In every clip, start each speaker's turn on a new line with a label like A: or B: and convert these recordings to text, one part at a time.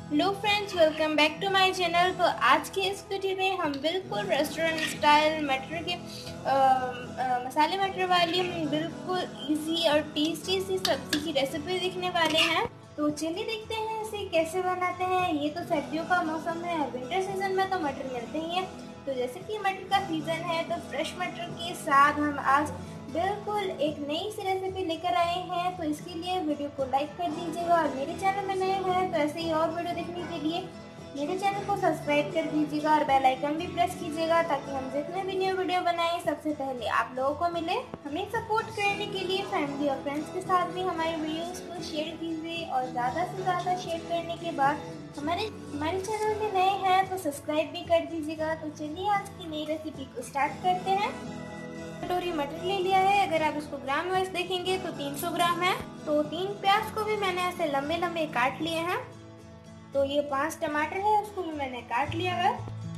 A: Hello friends, welcome back to my channel. तो आज के इस वीडियो में हम बिल्कुल रेस्टोरेंट स्टाइल मटर के मसाले मटर वाली बिल्कुल इजी और टेस्टी सी सब्जी की रेसिपी देखने वाले हैं। तो चलिए देखते हैं इसे कैसे बनाते हैं। ये तो सर्दियों का मौसम है और विंटर सीजन में तो मटर मिलते ही हैं। तो जैसे कि मटर का सीजन है तो फ्रेश मटर के साथ हम आज बिल्कुल एक नई सी रेसिपी लेकर आए हैं। तो इसके लिए वीडियो को लाइक कर दीजिएगा और मेरे चैनल में नए हैं तो ऐसे ही और वीडियो देखने के लिए मेरे चैनल को सब्सक्राइब कर दीजिएगा और बेल आइकन भी प्रेस कीजिएगा ताकि हम जितने भी न्यू वीडियो बनाएं सबसे पहले आप लोगों को मिले। हमें सपोर्ट करने के लिए फैमिली और फ्रेंड्स के साथ भी हमारे वीडियोस को शेयर कीजिए और ज़्यादा से ज़्यादा शेयर करने के बाद हमारे चैनल में नए हैं तो सब्सक्राइब भी कर दीजिएगा। तो चलिए आज की नई रेसिपी को स्टार्ट करते हैं। कटोरी मटर ले लिया है। अगर आप इसको ग्राम वाइज देखेंगे तो 300 ग्राम है। तो 3 प्याज को भी मैंने ऐसे लंबे लंबे काट लिए हैं। तो ये 5 टमाटर है, उसको भी मैंने काट लिया है।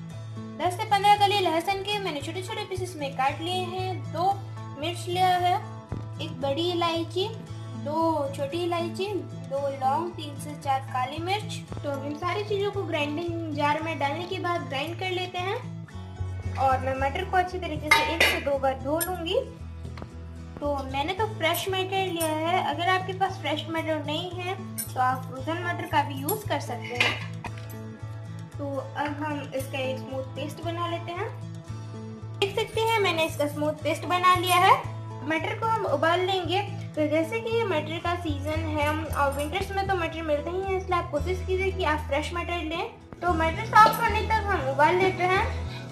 A: 10 से 15 कली लहसुन के मैंने छोटे छोटे पीसेस में काट लिए हैं। 2 मिर्च लिया है, 1 बड़ी इलायची, 2 छोटी इलायची, 2 लौंग, 3 से 4 काली मिर्च। तो इन सारी चीज़ों को ग्राइंडिंग जार में डालने के बाद ग्राइंड कर लेते हैं। और मैं मटर को अच्छी तरीके से 1 से 2 बार धो लूँगी। तो मैंने तो फ्रेश मटर लिया है। अगर आपके पास फ्रेश मटर नहीं है तो आप फ्रोजन मटर का भी यूज़ कर सकते हैं। तो अब हम इसका एक स्मूथ पेस्ट बना लेते हैं। देख सकते हैं मैंने इसका स्मूथ पेस्ट बना लिया है। मटर को हम उबाल लेंगे। तो जैसे कि ये मटर का सीजन है और विंटर्स में तो मटर मिलते ही हैं, इसलिए आप कोशिश कीजिए कि आप फ्रेश मटर लें। तो मटर सॉफ्ट होने तक हम उबाल लेते हैं।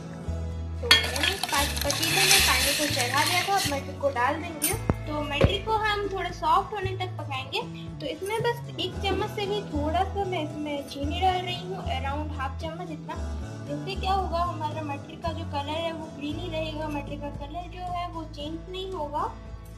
A: तो मैंने पतीले में पानी को चढ़ा दिया था, अब मटर को डाल देंगे। तो मटर को हम थोड़ा सॉफ्ट होने तक पकाएंगे। तो इसमें बस 1 चम्मच से भी थोड़ा सा मैं इसमें चीनी डाल रही हूँ, अराउंड हाफ चम्मच इतना। इससे क्या होगा, हमारा मटर का जो कलर है वो ग्रीन ही रहेगा, मटर का कलर जो है वो चेंज नहीं होगा।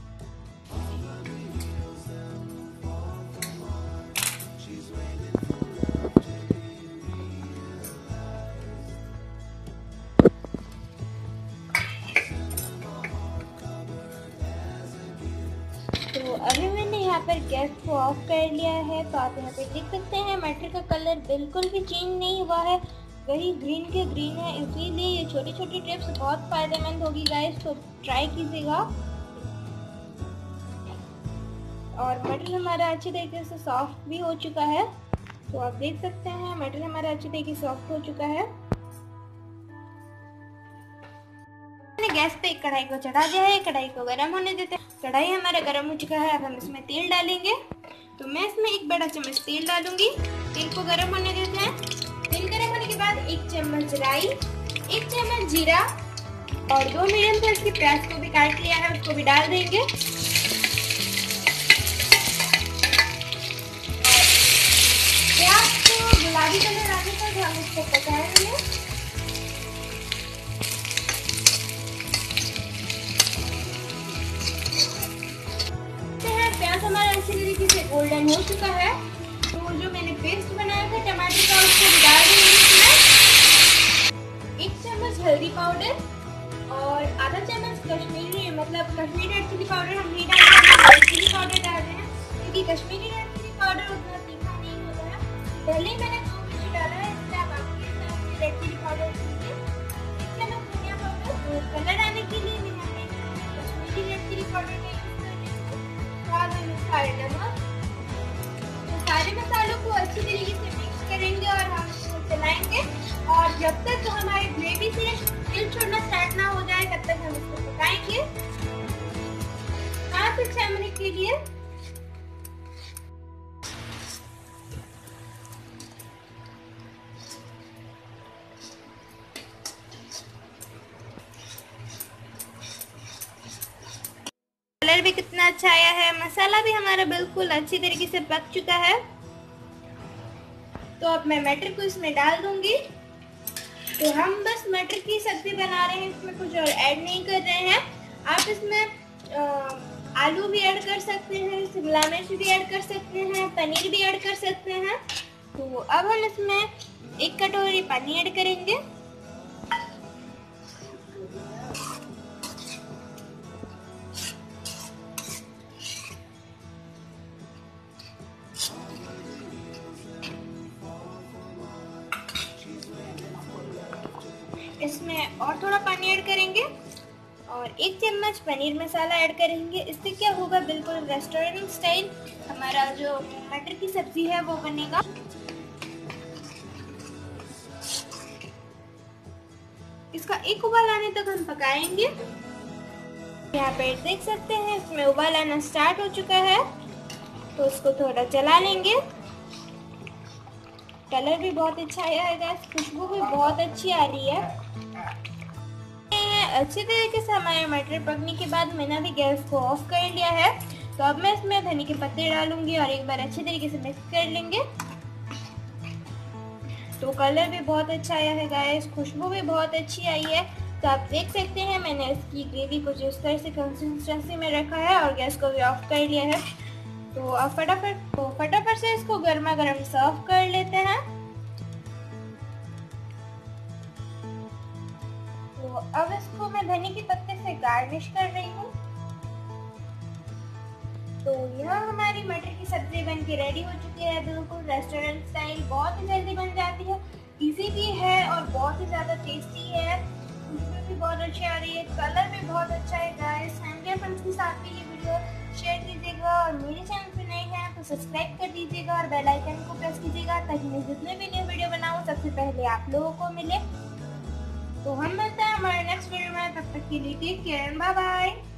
A: तो अभी मैंने यहाँ पर गैस को ऑफ कर लिया है। तो आप यहाँ पे देख सकते हैं मटर का कलर बिल्कुल भी चेंज नहीं हुआ है, वही ग्रीन के ग्रीन है। इसीलिए ये छोटी छोटी टिप्स बहुत फायदेमंद होगी गाइस, तो ट्राई कीजिएगा। और मटर हमारा अच्छी तरीके से सॉफ्ट भी हो चुका है। तो आप देख सकते हैं मटर हमारा अच्छी तरीके से सॉफ्ट हो चुका है। मैंने गैस पे एक कढ़ाई को चढ़ा दिया है, कढ़ाई को गर्म होने देते हैं। कढ़ाई हमारा गर्म हो चुका है, अब हम इसमें तेल डालेंगे। तो मैं इसमें 1 बड़ा चम्मच तेल डालूंगी। तेल को गर्म होने देते हैं। तेल गर्म होने के बाद 1 चम्मच राई, 1 चम्मच जीरा और 2 मीडियम साइज की प्याज को भी काट लिया है, उसको भी डाल देंगे। प्याज को गुलाबी कलर आने तक हम इसको पकाएंगे। प्याज हमारा अच्छी तरीके से गोल्डन हो चुका है। तो जो मैंने पेस्ट बनाया था टमाटर का उसको भी डाल देंगे इसमें। 1 चम्मच हल्दी पाउडर और आधा चम्मच कश्मीरी रेड चिली पाउडर हम नहीं डालते हैं, रेड चिली पाउडर डाल रहे हैं क्योंकि कश्मीरी रेड चिली पाउडर उतना तीखा नहीं होता है। पहले ही मैंने 2 मिर्च डाला है, इसलिए आप आपके हिसाब से रेड चिली पाउडर दीजिए। 1 चम्मच धनिया पाउडर, कलर आने के लिए मैंने कश्मीरी रेड चिली पाउडर का यूज कर रही हूँ। स्वाद अनुसार नमक। तो सारे मसालों को अच्छी तरीके से मिक्स करेंगे और हम इसको चलाएंगे। और जब तक हमारी ग्रेवी से तेल छोड़ना स्टार्ट ना हो जाए तब तक हम इसको पकाएंगे 5 से 6 मिनट के लिए। कलर भी कितना अच्छा आया है, मसाला भी हमारा बिल्कुल अच्छी तरीके से पक चुका है। तो अब मैं मटर को इसमें डाल दूंगी। तो हम बस मटर की सब्जी बना रहे हैं, इसमें कुछ और ऐड नहीं कर रहे हैं। आप इसमें आलू भी ऐड कर सकते हैं, शिमला मिर्च भी ऐड कर सकते हैं, पनीर भी ऐड कर सकते हैं। तो अब हम इसमें 1 कटोरी पानी ऐड करेंगे। इसमें और थोड़ा पानी ऐड करेंगे और 1 चम्मच पनीर मसाला ऐड करेंगे। इससे क्या होगा, बिल्कुल रेस्टोरेंट स्टाइल हमारा जो मटर की सब्जी है वो बनेगा। इसका एक उबाल आने तक हम पकाएंगे। यहाँ पे देख सकते हैं इसमें उबाल आना स्टार्ट हो चुका है, तो इसको थोड़ा चला लेंगे। कलर भी बहुत अच्छा आया है गैस, खुशबू भी बहुत अच्छी आ रही है। अच्छे तरीके से हमारे मटर पकने के बाद मैंने अभी गैस को ऑफ कर लिया है। तो अब मैं इसमें धनिया के पत्ते डालूंगी और एक बार अच्छे तरीके से मिक्स कर लेंगे। तो कलर भी बहुत अच्छा आया है गाइस, खुशबू भी बहुत अच्छी आई है। तो आप देख सकते हैं मैंने इसकी ग्रेवी कुछ इस तरह से कंसिस्टेंसी में रखा है और गैस को भी ऑफ कर लिया है। तो अब फटाफट से इसको गर्मा गर्म सर्व कर लेते हैं। तो अब इसको मैं धनिया के पत्ते से गार्निश कर रही हूँ। तो यह हमारी मटर की सब्जी बन के रेडी हो चुकी है, बिल्कुल रेस्टोरेंट स्टाइल, बहुत ही जल्दी बन जाती है, इजी भी है और बहुत ही ज़्यादा टेस्टी है। खुशबू भी बहुत अच्छी आ रही है, कलर भी बहुत अच्छा है गाइस। फैमिली और फ्रेंड्स के साथ भी ये वीडियो शेयर कीजिएगा और मेरे चैनल पे नए हैं तो सब्सक्राइब कर दीजिएगा और बेल आइकन को प्रेस कीजिएगा ताकि मैं जितने भी न्यू वीडियो बनाऊँ सबसे पहले आप लोगों को मिले। तो हम मिलते हैं हमारे नेक्स्ट वीडियो में, तब तक के लिए टेक केयर, बाय बाय।